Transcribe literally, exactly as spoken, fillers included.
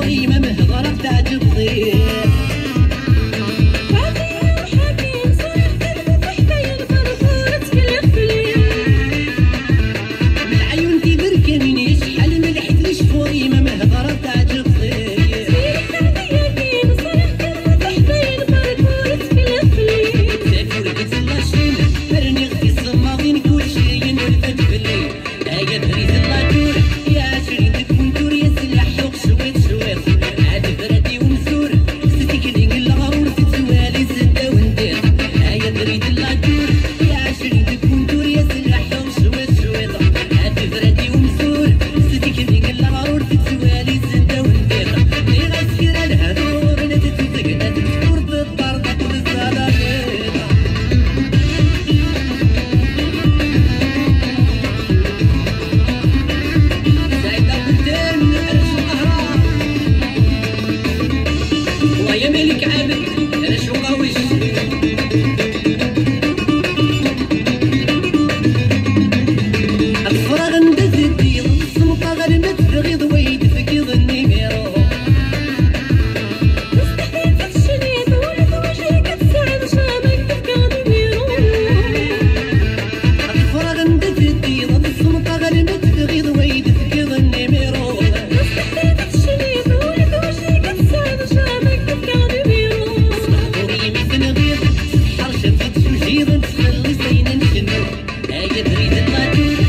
فوري ما مهضرة تعجب ضيق يا ملك عابد انا شو غاوش الفراغ ندز الديض السلطة غنمت تغيض ويد فقيض النميرو مستحيل تتشنيد ولد وجهك تسعد شامك تفقد ميرو الفراغ ندز الديض السلطة غنمت تغيض ويد فقيض النميرو مستحيل تتشنيد ولد وجهك تسعد شامك حرشة تتشجيض تخلي سينا نشنو هاي تريد اللاجور